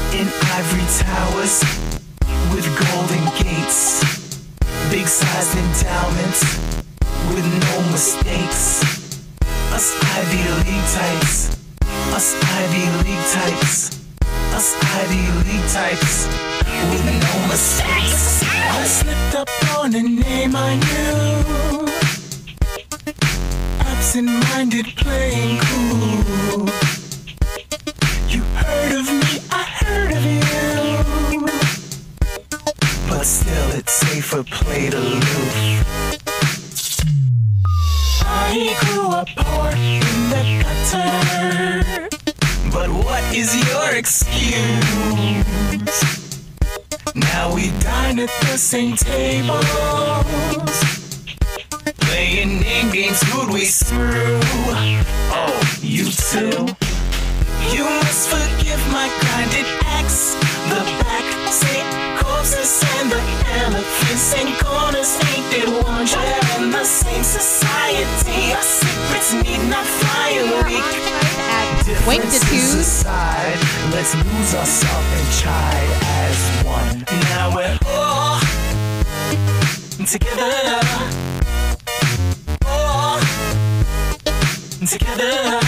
in ivory towers with golden gates, big-sized endowments with no mistakes. Us Ivy League types, us Ivy League types, us Ivy League types with no mistakes. I slipped up on a name I knew, absent-minded playing cool. You heard of me, I heard of you, but still it's safer played aloof. I grew up poor in the gutter, but what is your excuse? Now we dine at the same tables, playing name games, who'd we screw? Oh, you too? You must forgive my grinded axe. The back seat corpses and the elephants and corners ain't they one share in the same society. Our secrets need not fly a week. SWANKtitude. Aside, let's lose ourselves and chide as one. Now we're all together, all together.